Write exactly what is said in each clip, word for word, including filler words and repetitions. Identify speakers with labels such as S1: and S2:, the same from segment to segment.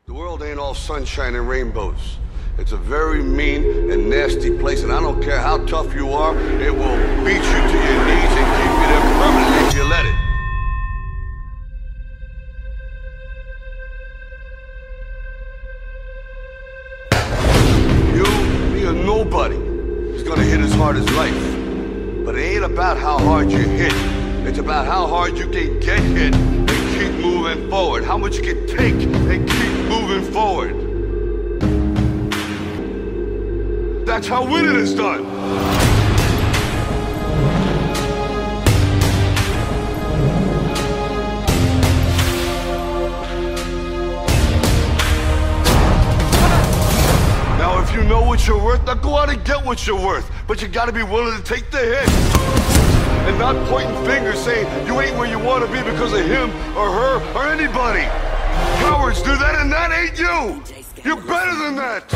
S1: The world ain't all sunshine and rainbows. It's a very mean and nasty place, and I don't care how tough you are, it will beat you to your knees and keep you there permanently if you let it. You, be a nobody, is gonna hit as hard as life. But it ain't about how hard you hit. It's about how hard you can get hit and keep moving forward. How much you can take and keep moving forward. That's how winning is done. Now, if you know what you're worth, now go out and get what you're worth. But you gotta be willing to take the hit. And not pointing fingers saying you ain't where you want to be because of him or her or anybody. Cowards do that, and that ain't you. You're better than that.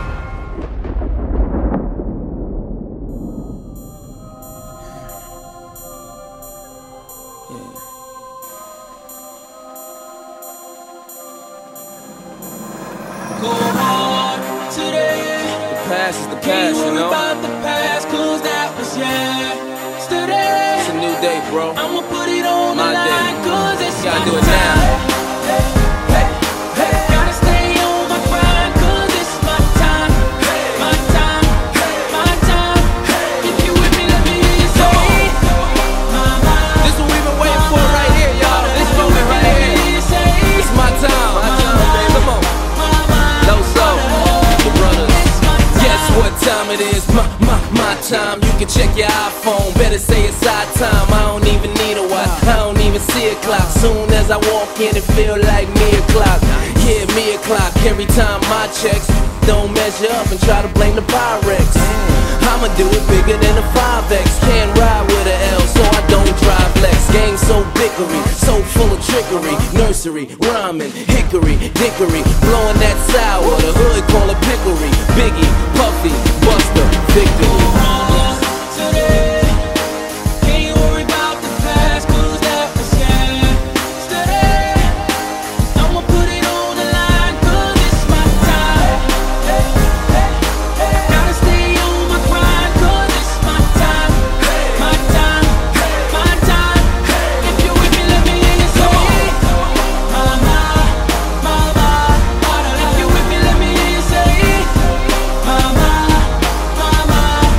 S2: Go hard today.
S3: The past is the past, you know.
S2: About the past, 'cause that was yesterday.
S3: It's a new day, bro.
S2: I'ma put it on
S3: My
S2: the
S3: day.
S2: line, 'cause it's
S3: Gotta
S2: my
S3: do it
S2: time.
S3: now.
S2: Hey, hey, hey. Gotta stay on my grind, 'cause it's my time. My time, my time. If you with me, let me hear you say, my, my,
S3: This what we've been waiting for right here, y'all. This moment right here. It's my time. My time, baby. Come on. Low soul, the brothers. Guess what time it is? My, my, my time. You can check your iPhone. Better say it's our time. I don't even need a watch. I don't even see a clock. Soon as I walk in, it feel like me o'clock. Yeah, me o'clock. Every time my checks don't measure up and try to blame the Pyrex. I'ma do it bigger than a five X. Can't ride with a L, so I don't drive Lex. Game so bickery, so full of trickery. Nursery, rhyming, hickory, dickory. Blowing that sour, the hood call it pickery. Biggie, Puffy, Buster, victory.
S2: Today, can't worry about the past, 'cause that was yesterday. I'ma put it on the line, 'cause it's my time. Hey, hey, hey. Gotta stay on my grind, 'cause it's my time. My time, my time. If you're with me, let me hear you say, my, my, my, my. If you're with me, let me hear you say, my, my, my, my.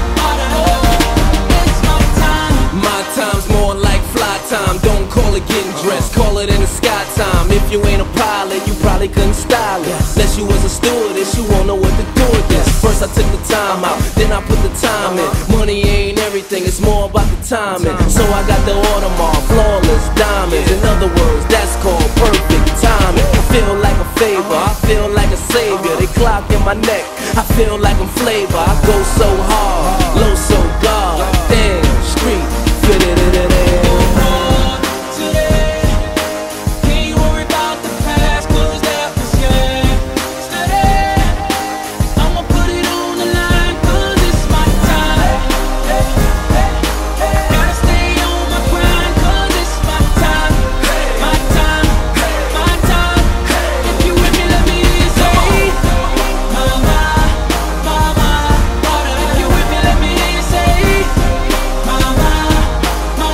S2: It's my time.
S3: My time's more like fly time. Don't call it getting dressed, call it in the sky time. If you ain't a pilot, you probably couldn't style it. Unless you was a stewardess, you won't know what to do with this. First I took the time out, then I put the time in. Money ain't everything, it's more about the timing. So I got the Audemars, flawless diamonds. In other words, that's called perfect timing. I feel like a favor, I feel like a savior. They clock in my neck, I feel like I'm flavor. I go so hard, low so God. Damn, street, fit it in it in.
S2: Today, can't worry about the past, 'cause that was yesterday. I'ma put it on the line, 'cause it's my time. Hey, hey, hey. Gotta stay on my grind, 'cause it's my time. My time, my time. If you with me, let me hear you say, my, my, my, my. If you with me, let me hear you say, my, my, my, my.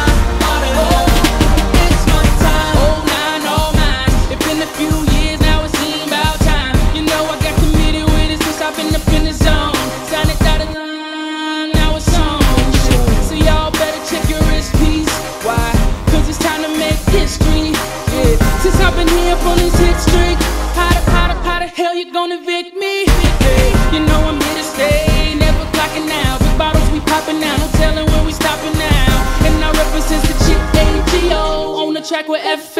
S2: It's my time. Oh nine, oh nine. It's been a few years now, it seems about time. You know I got committed with it since I've been up in the zone. Signed it dotted line, now it's on. So y'all better check your wrist piece. Why? 'Cause it's time to make history. Yeah. Since I've been here on this hit streak, how the, how the, how the hell you gonna evict me? Hey, you know I'm here to stay, never clocking out. Big bottles we popping now, no telling when we stopping now. And I represent the chick A G O on the track with F